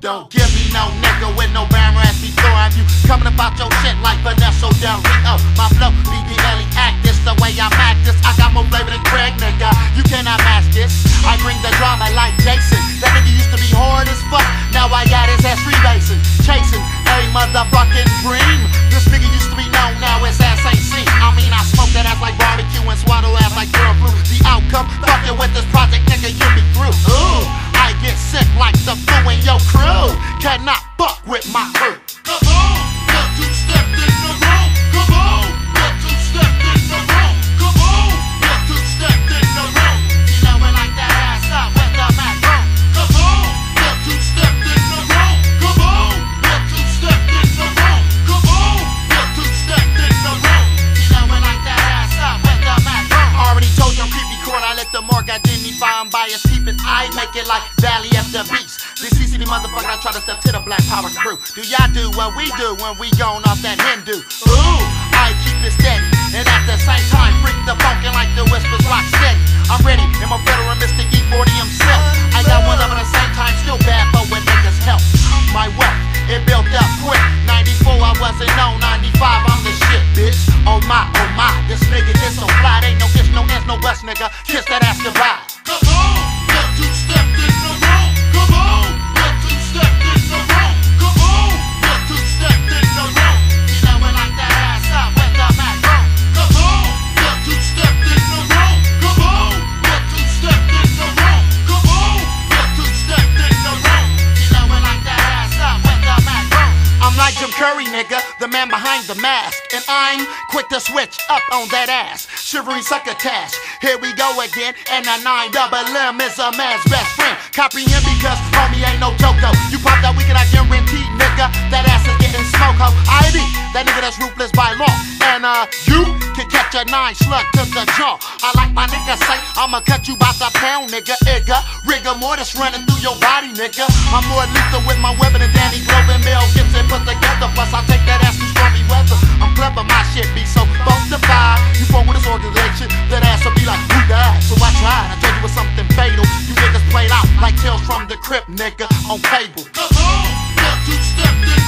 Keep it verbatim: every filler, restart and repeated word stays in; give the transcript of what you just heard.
Don't give me no nigga with no bammer ass before I'm you coming about your shit like Vanessa Del Rio. My flow be the Ellie act this the way I act this. I got more flavor than Craig, nigga. You cannot match this. I bring the drama like Jason. That nigga used to be hard as fuck. Now I got his ass freebasing, chasing a motherfucking dream. This nigga used to be known, now his ass ain't seen. I mean, I smoke that ass like barbecue and swallow ass like girl flu. The outcome, fucking with this project, nigga, you be through. Ooh, I get sick like the flu in your crew. Cannot fuck with my crew. Come on, got two stepped in the room. Come on, got two stepped in the room. Come on, got two stepped in the room. You know it like that ass up with the Mac room. Come on, got two stepped in the room. Come on, got two stepped in the room. Come on, got two stepped in the room. You know it like that ass up with the Mac room. Already told you I'm creepy court, I let the morgue identify him by his teeth, and I make it like Valley after Beast. This C C D motherfucker, I try to step to the Black Power crew. Do y'all do what we do when we gone off that Hindu? Ooh, I keep it steady, and at the same time freak the funkin' like the whispers rock steady. I'm ready, and my federal Mister E forty himself. I got one of at the same time, still bad, but when niggas help. My wealth, it built up quick. ninety-four, I wasn't on. ninety-five, I'm the shit, bitch. Oh my, oh my, this nigga is so fly. Ain't no ifs, no ands, no buts, nigga. Kiss that ass goodbye. Come on, got two stepped in the room. Come on, got two stepped in the room. Come on, got two stepped in the room. You know it like that ass up with the Mac room. Come on, got two stepped in the room. Come on, got two stepped in the room. Come on, got two stepped in the room. You know it like that ass up with the Mac room. I'm like Jim Curry, nigga, the man behind the mask. And I'm quick to switch up on that ass. Shivery succotash, here we go again. And a nine double M is a man's best friend. Comprehend because homie ain't no joke though. You pop that weekend, I guarantee, nigga, that ass is getting smoke ho. I be that nigga that's ruthless by law. And uh, you can catch a nine slug to the jaw. I like my nigga say, I'ma cut you by the pound, nigga. Igga, rigor mortis running through your body, nigga. I'm more lethal with my weapon than Danny Glover and Mel Gibson put together. Plus I take that ass through stormy weather. I'm clever, my shit be so bonafide. You form with this organization, that ass will be like, who died? So I tried, I told you it was something fatal. You niggas played out like Tales from the Crypt, nigga, on cable. Come on, got two stepped in